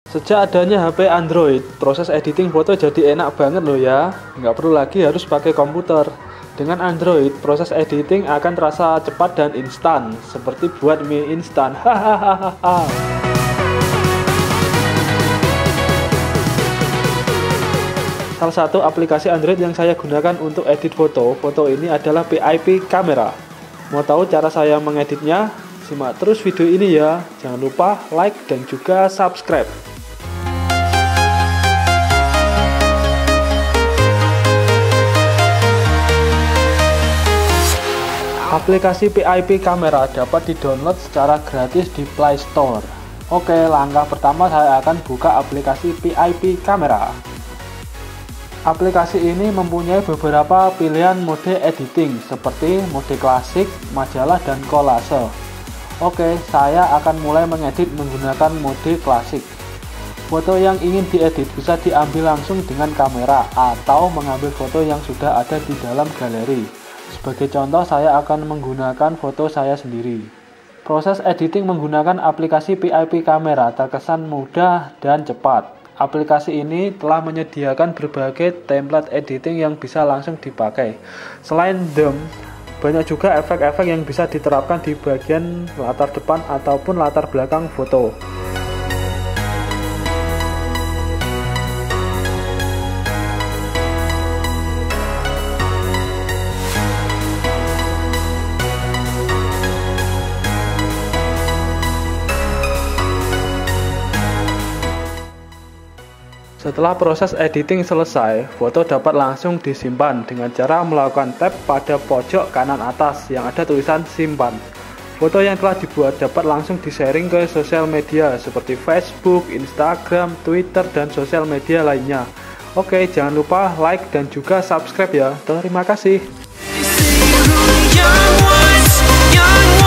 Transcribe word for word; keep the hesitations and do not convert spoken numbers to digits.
Sejak adanya H P Android, proses editing foto jadi enak banget loh ya. Nggak perlu lagi harus pakai komputer. Dengan Android, proses editing akan terasa cepat dan instan, seperti buat mie instan. Hahaha. Salah satu aplikasi Android yang saya gunakan untuk edit foto, foto ini adalah P I P Camera. Mau tahu cara saya mengeditnya? Simak terus video ini ya. Jangan lupa like dan juga subscribe. Aplikasi P I P Camera dapat di-download secara gratis di Play Store. Oke, langkah pertama saya akan buka aplikasi P I P Camera. Aplikasi ini mempunyai beberapa pilihan mode editing seperti mode klasik, majalah, dan kolase. Oke, saya akan mulai mengedit menggunakan mode klasik. Foto yang ingin diedit bisa diambil langsung dengan kamera atau mengambil foto yang sudah ada di dalam galeri. Sebagai contoh, saya akan menggunakan foto saya sendiri. Proses editing menggunakan aplikasi P I P Camera terkesan mudah dan cepat. Aplikasi ini telah menyediakan berbagai template editing yang bisa langsung dipakai. Selain them, banyak juga efek-efek yang bisa diterapkan di bagian latar depan ataupun latar belakang foto. Setelah proses editing selesai, foto dapat langsung disimpan dengan cara melakukan tap pada pojok kanan atas yang ada tulisan simpan. Foto yang telah dibuat dapat langsung di-sharing ke sosial media seperti Facebook, Instagram, Twitter, dan sosial media lainnya. Oke, jangan lupa like dan juga subscribe ya. Terima kasih.